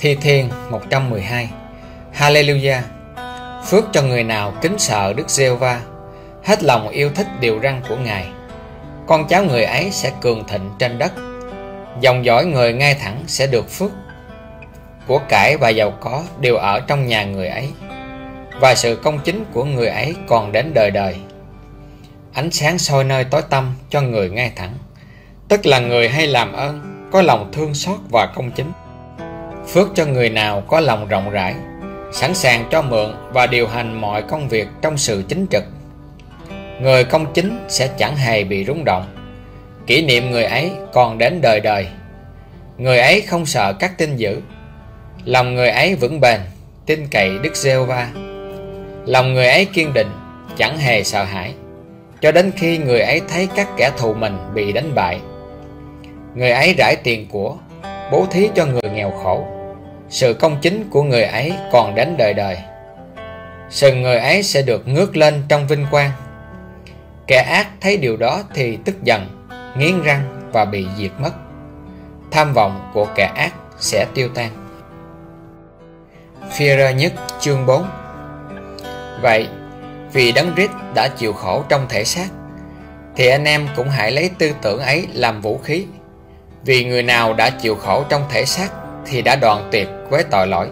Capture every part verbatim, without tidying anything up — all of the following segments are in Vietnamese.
Thi Thiên một trăm mười hai. Hallelujah. Phước cho người nào kính sợ Đức Giê-hô-va, hết lòng yêu thích điều răn của Ngài. Con cháu người ấy sẽ cường thịnh trên đất, dòng dõi người ngay thẳng sẽ được phước. Của cải và giàu có đều ở trong nhà người ấy, và sự công chính của người ấy còn đến đời đời. Ánh sáng soi nơi tối tăm cho người ngay thẳng, tức là người hay làm ơn, có lòng thương xót và công chính. Phước cho người nào có lòng rộng rãi, sẵn sàng cho mượn và điều hành mọi công việc trong sự chính trực. Người công chính sẽ chẳng hề bị rung động, kỷ niệm người ấy còn đến đời đời. Người ấy không sợ các tin dữ, lòng người ấy vững bền, tin cậy Đức Giê-hô-va. Lòng người ấy kiên định, chẳng hề sợ hãi, cho đến khi người ấy thấy các kẻ thù mình bị đánh bại. Người ấy rải tiền của, bố thí cho người nghèo khổ. Sự công chính của người ấy còn đến đời đời. Sừng người ấy sẽ được ngước lên trong vinh quang. Kẻ ác thấy điều đó thì tức giận, nghiến răng và bị diệt mất. Tham vọng của kẻ ác sẽ tiêu tan. Phi-e-rơ nhất chương bốn. Vậy, vì Đấng Christ đã chịu khổ trong thể xác, thì anh em cũng hãy lấy tư tưởng ấy làm vũ khí. Vì người nào đã chịu khổ trong thể xác thì đã đoạn tuyệt với tội lỗi.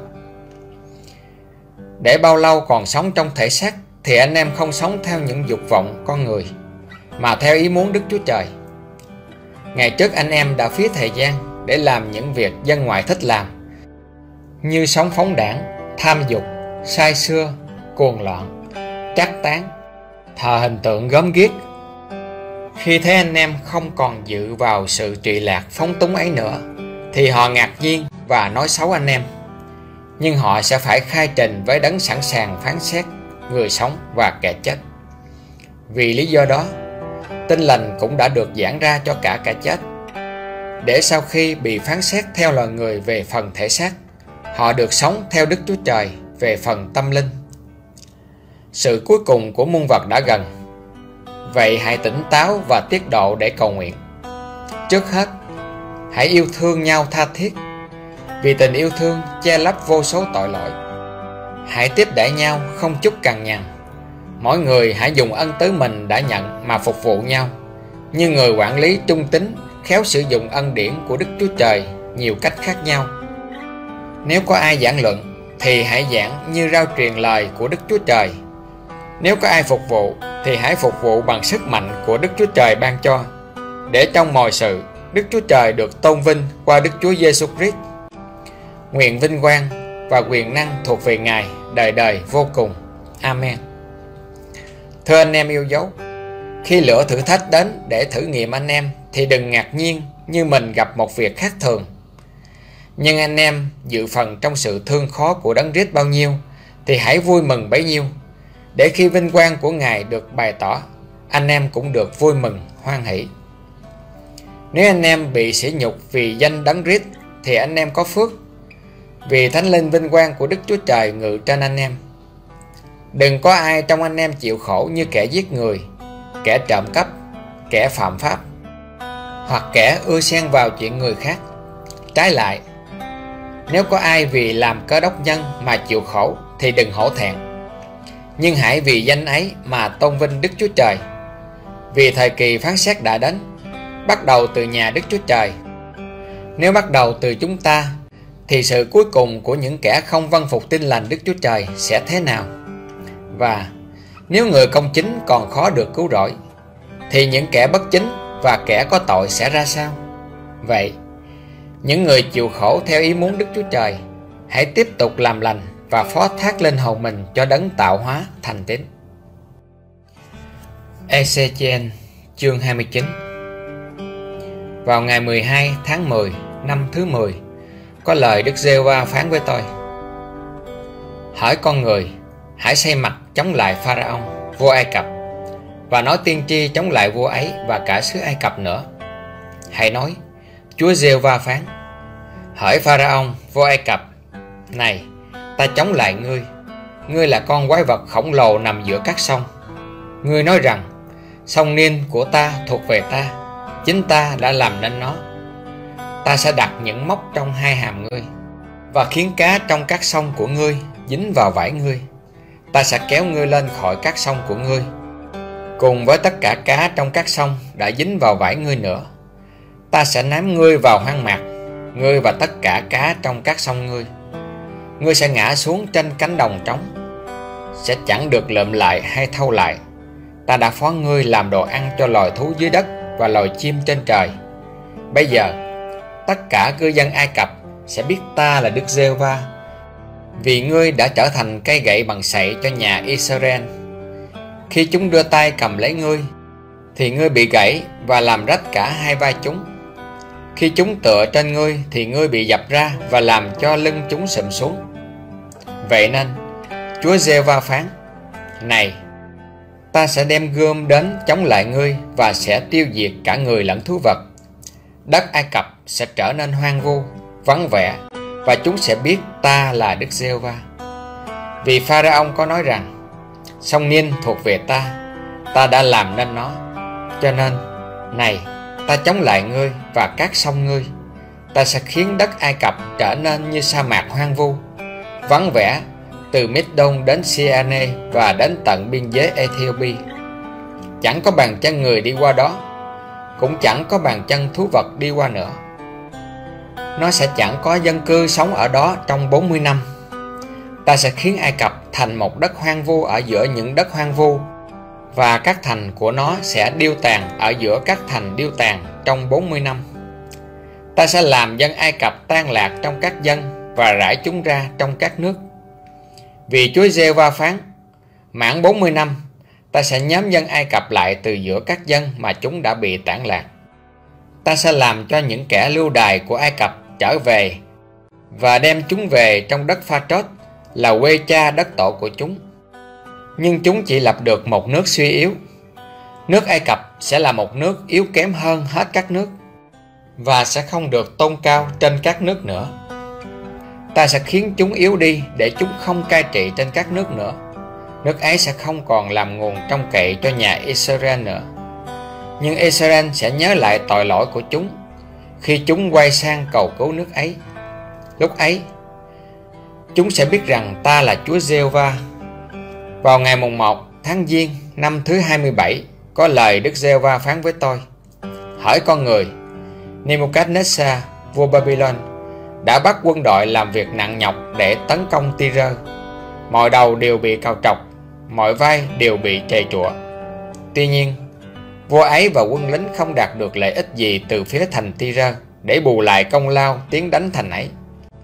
Để bao lâu còn sống trong thể xác thì anh em không sống theo những dục vọng con người, mà theo ý muốn Đức Chúa Trời. Ngày trước anh em đã phí thời gian để làm những việc dân ngoại thích làm, như sống phóng đãng, tham dục, say sưa, cuồng loạn, trác tán, thờ hình tượng gớm ghiếc. Khi thấy anh em không còn dự vào sự trụy lạc phóng túng ấy nữa, thì họ ngạc nhiên và nói xấu anh em. Nhưng họ sẽ phải khai trình với Đấng sẵn sàng phán xét người sống và kẻ chết. Vì lý do đó, tin lành cũng đã được giảng ra cho cả kẻ chết, để sau khi bị phán xét theo loài người về phần thể xác, họ được sống theo Đức Chúa Trời về phần tâm linh. Sự cuối cùng của muôn vật đã gần. Vậy hãy tỉnh táo và tiết độ để cầu nguyện. Trước hết, hãy yêu thương nhau tha thiết, vì tình yêu thương che lấp vô số tội lỗi. Hãy tiếp đãi nhau không chút cằn nhằn. Mỗi người hãy dùng ân tứ mình đã nhận mà phục vụ nhau, như người quản lý trung tín khéo sử dụng ân điển của Đức Chúa Trời nhiều cách khác nhau. Nếu có ai giảng luận thì hãy giảng như rao truyền lời của Đức Chúa Trời. Nếu có ai phục vụ thì hãy phục vụ bằng sức mạnh của Đức Chúa Trời ban cho, để trong mọi sự Đức Chúa Trời được tôn vinh qua Đức Chúa Giêsu Christ. Nguyện vinh quang và quyền năng thuộc về Ngài đời đời vô cùng. Amen. Thưa anh em yêu dấu, khi lửa thử thách đến để thử nghiệm anh em thì đừng ngạc nhiên như mình gặp một việc khác thường. Nhưng anh em dự phần trong sự thương khó của Đấng Christ bao nhiêu thì hãy vui mừng bấy nhiêu, để khi vinh quang của Ngài được bày tỏ, anh em cũng được vui mừng hoan hỷ. Nếu anh em bị sỉ nhục vì danh Đấng Christ thì anh em có phước, vì Thánh Linh vinh quang của Đức Chúa Trời ngự trên anh em. Đừng có ai trong anh em chịu khổ như kẻ giết người, kẻ trộm cắp, kẻ phạm pháp, hoặc kẻ ưa xen vào chuyện người khác. Trái lại, nếu có ai vì làm cơ đốc nhân mà chịu khổ thì đừng hổ thẹn, nhưng hãy vì danh ấy mà tôn vinh Đức Chúa Trời. Vì thời kỳ phán xét đã đến, bắt đầu từ nhà Đức Chúa Trời. Nếu bắt đầu từ chúng ta, thì sự cuối cùng của những kẻ không vâng phục tin lành Đức Chúa Trời sẽ thế nào? Và nếu người công chính còn khó được cứu rỗi, thì những kẻ bất chính và kẻ có tội sẽ ra sao? Vậy, những người chịu khổ theo ý muốn Đức Chúa Trời, hãy tiếp tục làm lành và phó thác linh hồn mình cho Đấng tạo hóa thành tín. Ê-xê-chi-ên chương hai mươi chín. Vào ngày mười hai tháng mười năm thứ mười, có lời Đức Giê-hô-va phán với tôi: Hỡi con người, hãy xây mặt chống lại Pharaon, vua Ai Cập, và nói tiên tri chống lại vua ấy và cả xứ Ai Cập nữa. Hãy nói: Chúa Giê-hô-va phán: Hỡi Pharaon, vua Ai Cập, này, ta chống lại ngươi. Ngươi là con quái vật khổng lồ nằm giữa các sông. Ngươi nói rằng: Sông Nin của ta thuộc về ta, chính ta đã làm nên nó. Ta sẽ đặt những mốc trong hai hàm ngươi. và khiến cá trong các sông của ngươi dính vào vải ngươi. Ta sẽ kéo ngươi lên khỏi các sông của ngươi, cùng với tất cả cá trong các sông đã dính vào vải ngươi nữa. Ta sẽ ném ngươi vào hoang mạc, ngươi và tất cả cá trong các sông ngươi. Ngươi sẽ ngã xuống trên cánh đồng trống, sẽ chẳng được lượm lại hay thâu lại. Ta đã phó ngươi làm đồ ăn cho loài thú dưới đất và loài chim trên trời. Bây giờ tất cả cư dân Ai Cập sẽ biết ta là Đức Giê-hô-va, vì ngươi đã trở thành cây gậy bằng sậy cho nhà Israel. Khi chúng đưa tay cầm lấy ngươi, thì ngươi bị gãy và làm rách cả hai vai chúng. Khi chúng tựa trên ngươi, thì ngươi bị dập ra và làm cho lưng chúng sụm xuống. Vậy nên Chúa Giê-hô-va phán: Này, ta sẽ đem gươm đến chống lại ngươi và sẽ tiêu diệt cả người lẫn thú vật. Đất Ai Cập sẽ trở nên hoang vu, vắng vẻ, và chúng sẽ biết ta là Đức Giê-hô-va. Vì Pharaon có nói rằng: Sông Nin thuộc về ta, ta đã làm nên nó. Cho nên, này, ta chống lại ngươi và các sông ngươi. Ta sẽ khiến đất Ai Cập trở nên như sa mạc hoang vu, vắng vẻ, từ Mít-đôn đến Si-a-nê và đến tận biên giới Ê-thi-ô-pi. Chẳng có bàn chân người đi qua đó, cũng chẳng có bàn chân thú vật đi qua nữa. Nó sẽ chẳng có dân cư sống ở đó trong bốn mươi năm. Ta sẽ khiến Ai Cập thành một đất hoang vu ở giữa những đất hoang vu, và các thành của nó sẽ điêu tàn ở giữa các thành điêu tàn trong bốn mươi năm. Ta sẽ làm dân Ai Cập tan lạc trong các dân và rải chúng ra trong các nước. Vì Chúa Giê-hô-va phán: Mãn bốn mươi năm, ta sẽ nhóm dân Ai Cập lại từ giữa các dân mà chúng đã bị tản lạc. Ta sẽ làm cho những kẻ lưu đày của Ai Cập trở về và đem chúng về trong đất Pha-trốt, là quê cha đất tổ của chúng. Nhưng chúng chỉ lập được một nước suy yếu. Nước Ai Cập sẽ là một nước yếu kém hơn hết các nước, và sẽ không được tôn cao trên các nước nữa. Ta sẽ khiến chúng yếu đi để chúng không cai trị trên các nước nữa. Nước ấy sẽ không còn làm nguồn trông cậy cho nhà Israel nữa. Nhưng Israel sẽ nhớ lại tội lỗi của chúng khi chúng quay sang cầu cứu nước ấy. Lúc ấy, chúng sẽ biết rằng ta là Chúa Giê-hô-va. Vào ngày mùng một tháng Giêng năm thứ hai mươi bảy, có lời Đức Giê-hô-va phán với tôi: Hỡi con người, Nê-bu-cát-nét-sa, vua Babylon, đã bắt quân đội làm việc nặng nhọc để tấn công Ti-rơ. Mọi đầu đều bị cào trọc, mọi vai đều bị chày trụa. Tuy nhiên, vua ấy và quân lính không đạt được lợi ích gì từ phía thành Ti-rơ để bù lại công lao tiến đánh thành ấy.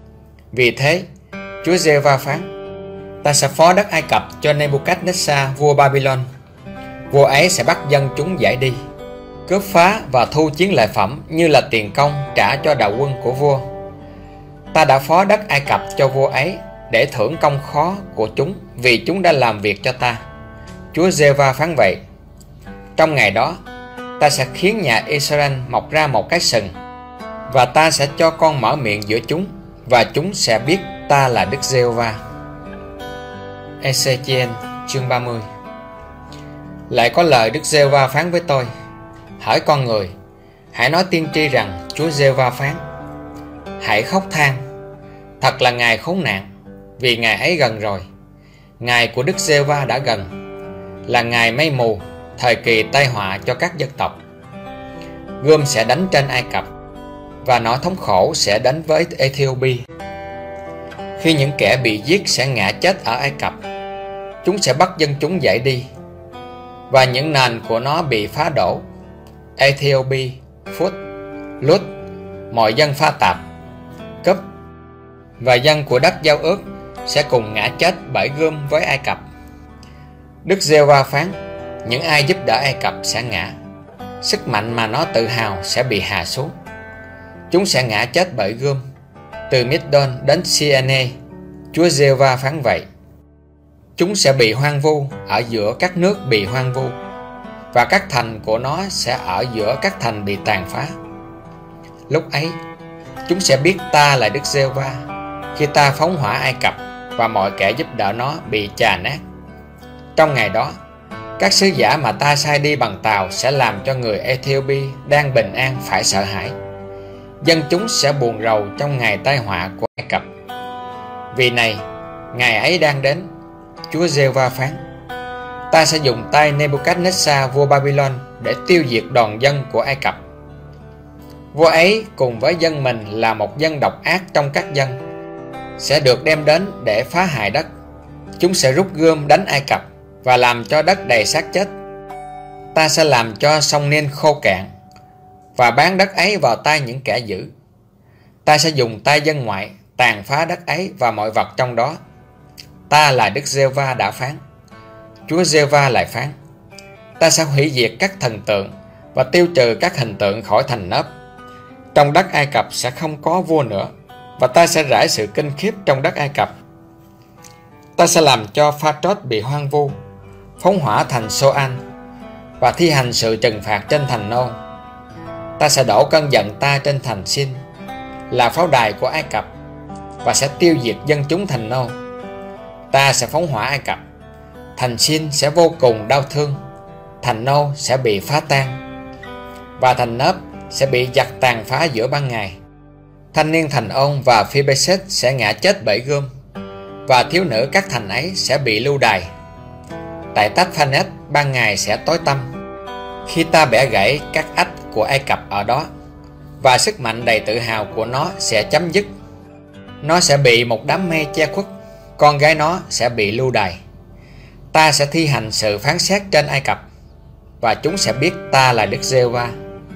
Vì thế, Chúa Giê-hô-va phán: Ta sẽ phó đất Ai Cập cho Nê-bu-cát-nét-sa, vua Babylon. Vua ấy sẽ bắt dân chúng giải đi, cướp phá và thu chiến lợi phẩm như là tiền công trả cho đạo quân của vua. Ta đã phó đất Ai Cập cho vua ấy để thưởng công khó của chúng, vì chúng đã làm việc cho ta. Chúa Giê-hô-va phán vậy. Trong ngày đó, ta sẽ khiến nhà Israel mọc ra một cái sừng, và ta sẽ cho con mở miệng giữa chúng, và chúng sẽ biết ta là Đức Giê-hô-va. Ê-xê-chi-ên chương ba mươi. Lại có lời Đức Giê-hô-va phán với tôi: Hỡi con người, hãy nói tiên tri rằng Chúa Giê-hô-va phán: Hãy khóc than, thật là ngày khốn nạn, vì ngày ấy gần rồi. Ngày của Đức Giê-hô-va đã gần, là ngày mây mù, thời kỳ tai họa cho các dân tộc. Gươm sẽ đánh trên Ai Cập, và nỗi thống khổ sẽ đến với Ê-thi-ô-pi. Khi những kẻ bị giết sẽ ngã chết ở Ai Cập, chúng sẽ bắt dân chúng dậy đi, và những nền của nó bị phá đổ. Ê-thi-ô-pi, Phút, Lút, mọi dân Pha Tạp, Cúp và dân của đất giao ước sẽ cùng ngã chết bởi gươm với Ai Cập. Đức Giê-hô-va phán: Những ai giúp đỡ Ai Cập sẽ ngã, sức mạnh mà nó tự hào sẽ bị hạ xuống. Chúng sẽ ngã chết bởi gươm, từ Mít-đôn đến Si-a-nê. Chúa Giê-hô-va phán vậy. Chúng sẽ bị hoang vu ở giữa các nước bị hoang vu, và các thành của nó sẽ ở giữa các thành bị tàn phá. Lúc ấy, chúng sẽ biết ta là Đức Giê-hô-va, khi ta phóng hỏa Ai Cập và mọi kẻ giúp đỡ nó bị chà nát. Trong ngày đó, các sứ giả mà ta sai đi bằng tàu sẽ làm cho người Ê-thi-ô-pi đang bình an phải sợ hãi. Dân chúng sẽ buồn rầu trong ngày tai họa của Ai Cập. Vì này, ngày ấy đang đến, Chúa Giê-hô-va phán: Ta sẽ dùng tay Nê-bu-cát-nét-sa vua Babylon để tiêu diệt đoàn dân của Ai Cập. Vua ấy cùng với dân mình là một dân độc ác trong các dân, sẽ được đem đến để phá hại đất. Chúng sẽ rút gươm đánh Ai Cập và làm cho đất đầy xác chết. Ta sẽ làm cho sông Nin khô cạn và bán đất ấy vào tay những kẻ dữ. Ta sẽ dùng tay dân ngoại tàn phá đất ấy và mọi vật trong đó. Ta là Đức Giê-hô-va đã phán. Chúa Giê-hô-va lại phán: Ta sẽ hủy diệt các thần tượng và tiêu trừ các hình tượng khỏi thành nớp. Trong đất Ai Cập sẽ không có vua nữa, và ta sẽ rải sự kinh khiếp trong đất Ai Cập. Ta sẽ làm cho Pha-trót bị hoang vu, phóng hỏa thành Sô-an và thi hành sự trừng phạt trên thành Nô. Ta sẽ đổ cơn giận ta trên thành Sin, là pháo đài của Ai Cập, và sẽ tiêu diệt dân chúng thành Nô. Ta sẽ phóng hỏa Ai Cập, thành Sin sẽ vô cùng đau thương, thành Nô sẽ bị phá tan, và thành Nớp sẽ bị giặc tàn phá giữa ban ngày. Thanh niên thành On và Phi-bê-sét sẽ ngã chết bởi gươm, và thiếu nữ các thành ấy sẽ bị lưu đày. Tại Tát-pha-nét ban ngày sẽ tối tăm, khi ta bẻ gãy các ách của Ai Cập ở đó, và sức mạnh đầy tự hào của nó sẽ chấm dứt. Nó sẽ bị một đám mây che khuất, con gái nó sẽ bị lưu đày. Ta sẽ thi hành sự phán xét trên Ai Cập, và chúng sẽ biết ta là Đức Giê-hô-va.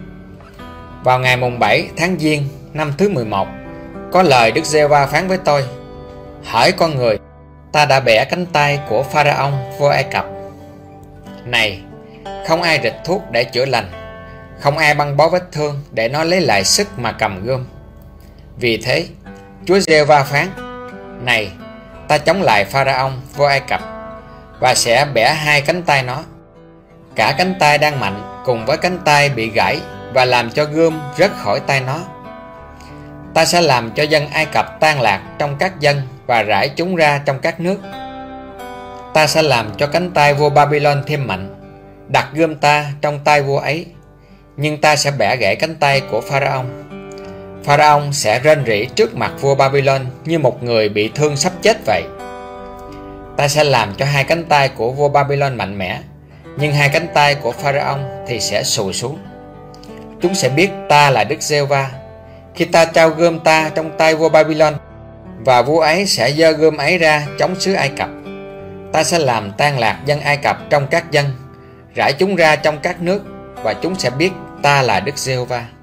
Vào ngày mùng bảy tháng Giêng năm thứ mười một, có lời Đức Giê-hô-va phán với tôi: Hỡi con người, ta đã bẻ cánh tay của Pharaon vua Ai Cập. Này, không ai rịch thuốc để chữa lành, không ai băng bó vết thương để nó lấy lại sức mà cầm gươm. Vì thế, Chúa Giê-hô-va phán: Này, ta chống lại Pharaon vua Ai Cập, và sẽ bẻ hai cánh tay nó, cả cánh tay đang mạnh cùng với cánh tay bị gãy, và làm cho gươm rớt khỏi tay nó. Ta sẽ làm cho dân Ai Cập tan lạc trong các dân và rải chúng ra trong các nước. Ta sẽ làm cho cánh tay vua Babylon thêm mạnh, đặt gươm ta trong tay vua ấy, nhưng ta sẽ bẻ gãy cánh tay của Pharaon. Pharaon sẽ rên rỉ trước mặt vua Babylon như một người bị thương sắp chết vậy. Ta sẽ làm cho hai cánh tay của vua Babylon mạnh mẽ, nhưng hai cánh tay của Pharaon thì sẽ xù xuống. Chúng sẽ biết ta là Đức Giê-hô-va khi ta trao gươm ta trong tay vua Babylon, và vua ấy sẽ giơ gươm ấy ra chống xứ Ai Cập. Ta sẽ làm tan lạc dân Ai Cập trong các dân, rải chúng ra trong các nước, và chúng sẽ biết ta là Đức Giê-hô-va.